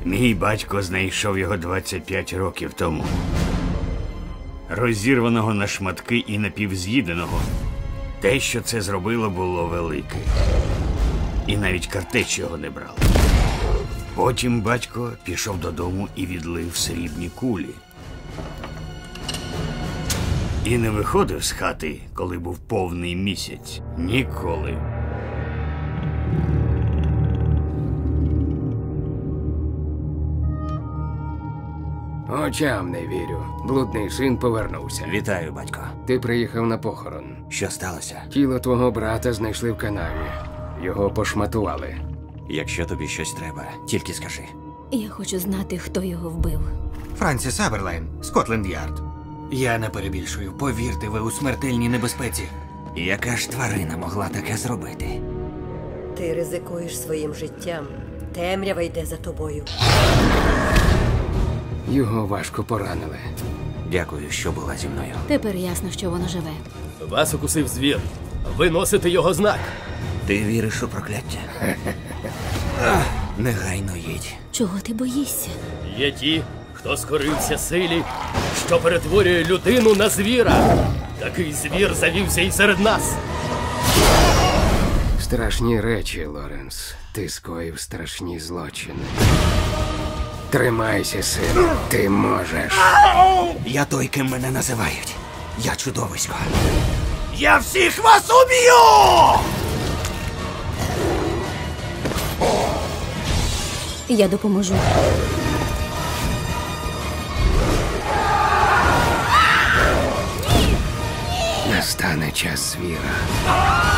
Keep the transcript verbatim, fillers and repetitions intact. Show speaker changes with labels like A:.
A: Мій батько знайшов його двадцять п'ять років тому. Розірваного на шматки і напівз'їденого. Те, що це зробило, було велике. І навіть картеч його не брали. Потім батько пішов додому і відлив срібні кулі. І не виходив з хати, коли був повний місяць. Ніколи.
B: Очам не вірю. Блудний син повернувся.
C: Вітаю, батько.
B: Ти приїхав на похорон.
C: Що сталося?
B: Тіло твого брата знайшли в канаві. Його пошматували.
C: Якщо тобі щось треба, тільки скажи.
D: Я хочу знати, хто його вбив.
E: Франсіс Аберлайн, Скотланд-Ярд. Я не перебільшую. Повірте, ви у смертельній небезпеці.
C: Яка ж тварина могла таке зробити?
F: Ти ризикуєш своїм життям. Темрява йде за тобою.
B: Його важко поранили.
C: Дякую, що була зі мною.
D: Тепер ясно, що воно живе.
G: Вас укусив звір. Ви носите його знак.
C: Ти віриш у прокляття? Негайно їдь.
D: Чого ти боїшся?
G: Є ті, хто скорився силі, що перетворює людину на звіра. Такий звір завівся і серед нас.
B: Страшні речі, Лоренс. Ти скоїв страшні злочини. Тримайся, сину. Ти можеш.
C: Я той, ким мене називають. Я чудовисько.
E: Я всіх вас уб'ю!
D: Я допоможу.
B: Настане час звіра.